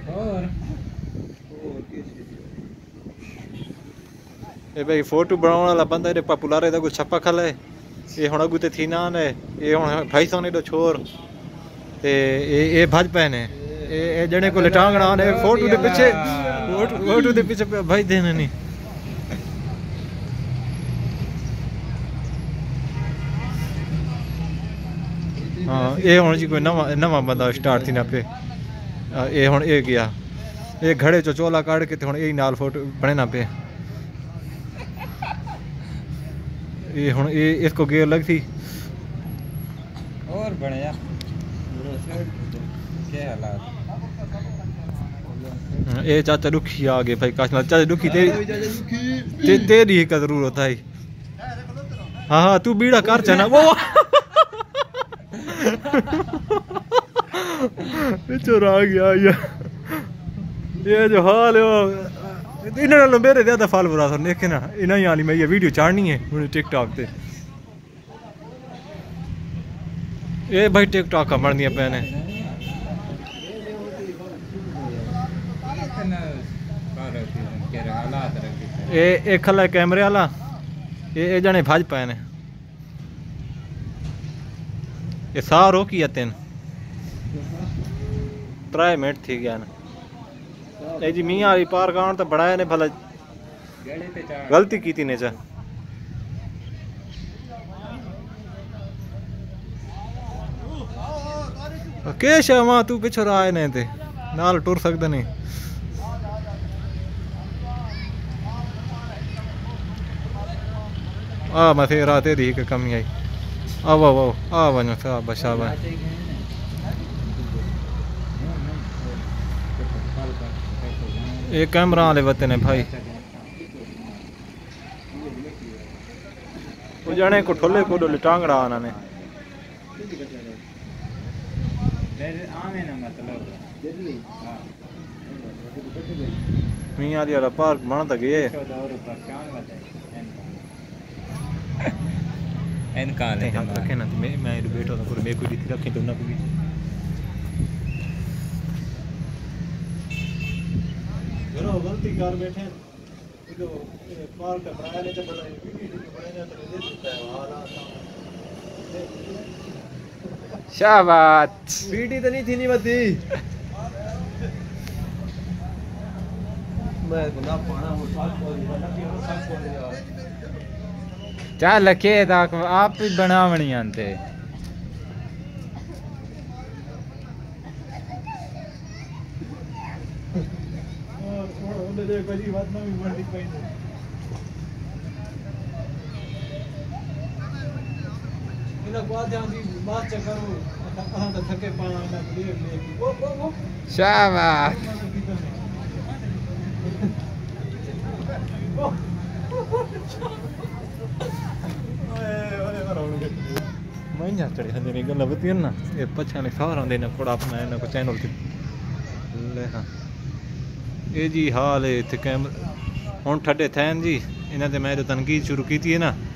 और ये भाई फोटो बनाने वाला बंदा ये पॉपुलर है कुछ छप्पा खला है ये हुन अगू ते थी ना ने ये हुन भाई सोने दो छोर ते ये भज पहने ये जने को लटांगना ने फोटो दे पीछे भाई देने नहीं हाँ ये हुन जी कोई नवा बंदा स्टार्ट थी ना पे ये हुन ये गया ये घड़े चो चोला काट के हुन यही नाल फोटो बने ना पे ये हुन ये इसको गेयर लग थी और बढ़िया क्या हालात ये चाचा दुखी आ गए भाई काशना चाचा दुखी तेरी ही जरूरत है हाँ हाँ तू बीड़ा कर चना वो चोर आ गया ये जो हाल है इन्होंने मेरे ज्यादा फॉल बुरा था देखे ना इन्हें वाली मैं ये वीडियो चाड़नी है मुझे टिकटॉक पे ये भाई टिकटॉक का बन दिया पैने ये खला कैमरे वाला ये जने भाज पैने ये सारो की तेन 3 मिनट थी गया ना ए जी मियाँ वाली पार गाँव तो बढ़ाया ने भला गलती की थी ने चा के शमा तू पिछड़ आए ने ते नाल टुर सकदा नहीं आ मैं फिर रात तेरी एक कमी आई आओ आओ आ वनो साहब बशाबा ये कैमरा वाले बते ने भाई वो जाने को ठोले को डोले टांगड़ा आना ने मियाँ वाला पार्क बना तक ये इनका रखे ना मैं बैठो तो मेरे को दी रखे तो ना भी गलती कर बैठे तो पार्क बनाया ले तो बड़ा बनाया तो दे देता है वाला शाबाश पीटी तो नहीं थी नहीं बती मैं ना पाना वो चल के तक आप ही बनावनी आंते शाबाश मैं चढ़े हंदे नहीं गल बती ना ये पछा ने सारा देना कोड़ा अपना है ना को चैनल के ले हां ये जी हाल है इत्थे कैमरा हुन ठड्डे थैन जी इन्हां ते मैं जो तनकीद शुरू की थी ना